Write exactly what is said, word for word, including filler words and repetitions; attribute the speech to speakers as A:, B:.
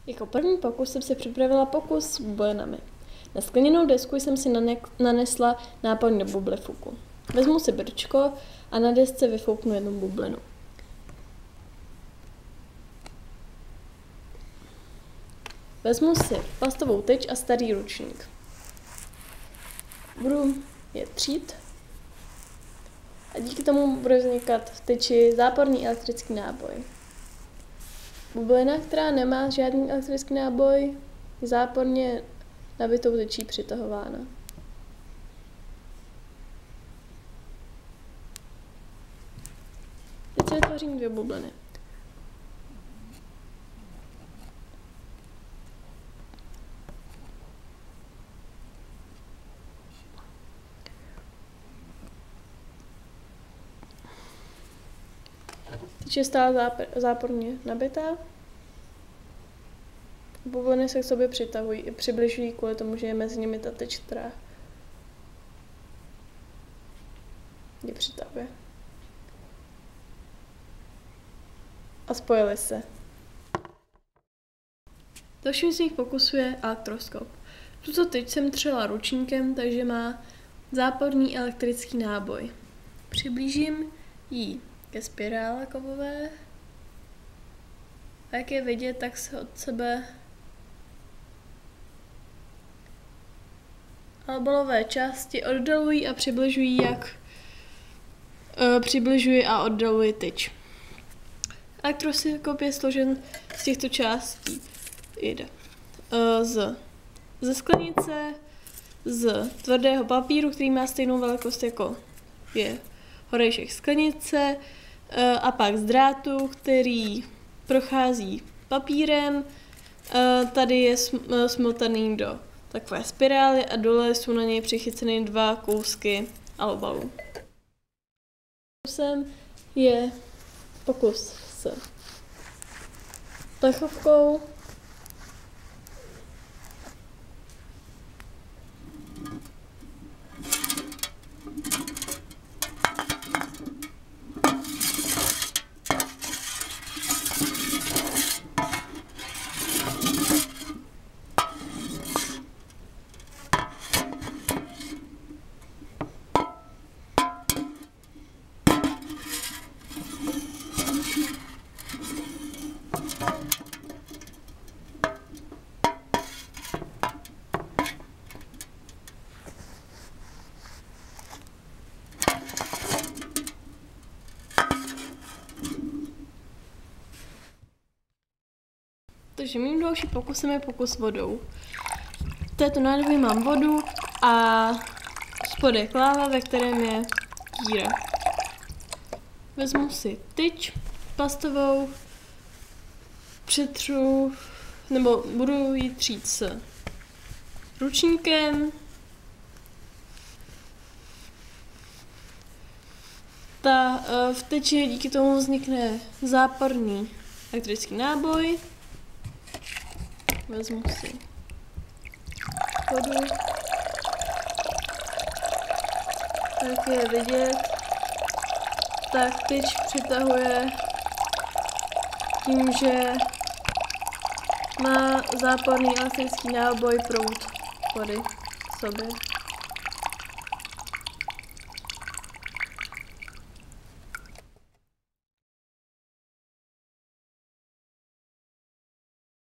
A: Jako první pokus jsem si připravila pokus s bublinami. Na skleněnou desku jsem si nanesla náplň do bublifuku. Vezmu si brčko a na desce vyfouknu jednu bublinu. Vezmu si plastovou tyč a starý ručník. Budu je třít a díky tomu bude vznikat v tyči záporný elektrický náboj. Bublina, která nemá žádný elektrický náboj, je záporně nabitou tyčí přitahována. Teď si vytvořím dvě bubliny. Tyč je stále záporně nabitá. Bubliny se k sobě přitahují, přibližují kvůli tomu, že je mezi nimi ta tyč, která je přitahuje. A spojily se. Dalším z nich pokusů je elektroskop. Tuto tyč jsem třela ručníkem, takže má záporný elektrický náboj. Přiblížím ji ke spirále kovové. A jak je vidět, tak se od sebe albalové části oddalují a přibližují, jak uh, přibližují a oddalují tyč. Elektroskop je složen z těchto částí. Jde uh, z, ze sklenice, z tvrdého papíru, který má stejnou velikost jako je horejšek sklenice, uh, a pak z drátu, který prochází papírem. Uh, tady je sm- smotaný do takové spirály a dole jsou na něj přichyceny dva kousky albalu. Pokusem je pokus s plechovkou. Takže mým dalším pokusem je pokus s vodou. V této nádobě mám vodu a spodek láva, ve kterém je díra. Vezmu si tyč plastovou, přetřu, nebo budu ji třít s ručníkem. Ta, v tyči díky tomu vznikne záporný elektrický náboj. Vezmu si vodu, tak je vidět, tak tyč přitahuje tím, že má záporný elektrický náboj proud vody v sobě.